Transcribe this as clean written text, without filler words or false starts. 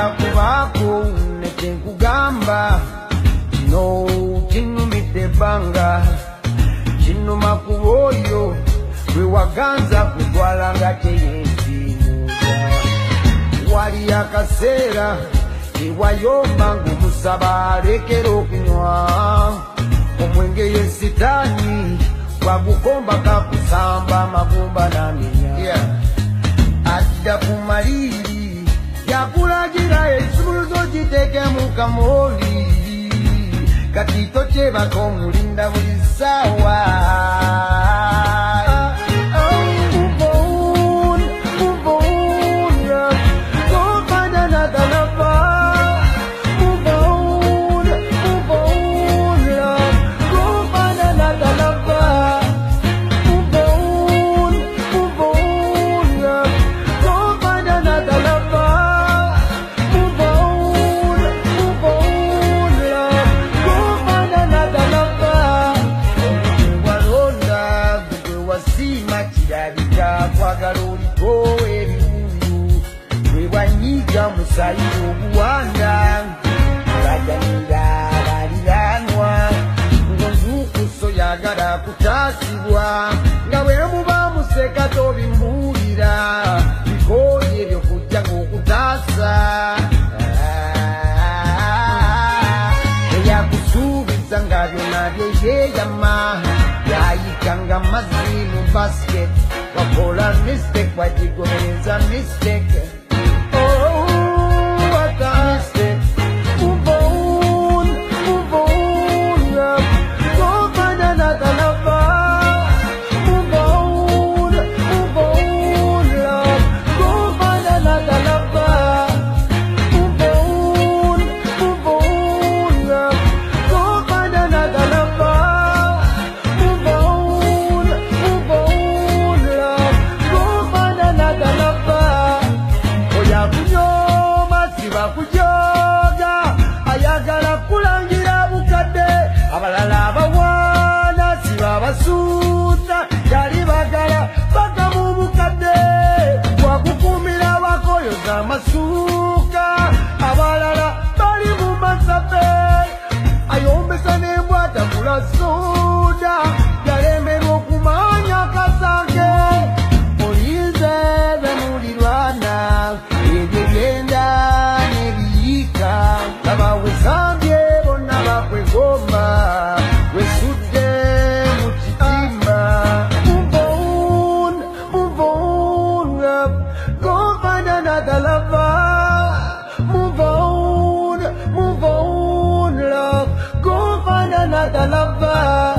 kubako nekugamba no kinumite banga kinuma kuwoyo we waganza kutwala ngateyenzi wali akasera iwayomba ngumusaba lekero kunywa omwenge yesitani wagukomba kakusamba magumba na minya adda kumaliri yakulagira esumuzo jiteke mukamoli katito cheba komulinda buli sawa Musayiru buwanda bajanira baliranwa ngozuku so yagara kutasibwa ngawe muba museka tobimbulira bikoye byo kujja ngokutasa yakusubiza ngabyo nabyo yeyama yayikanga mazimu basket wakola mistake wajigomereza mistake. Basuta yali bagala bagamu bukadde wakukumira bakoyo za masuka abalala bali mu masafe ayombesa n'embwata kula soda yalemerwa okumanya kasange olinze bemulirwana ebyegenda n'ebiyika abawesambye bonna bakwegomba wesudde Another lover.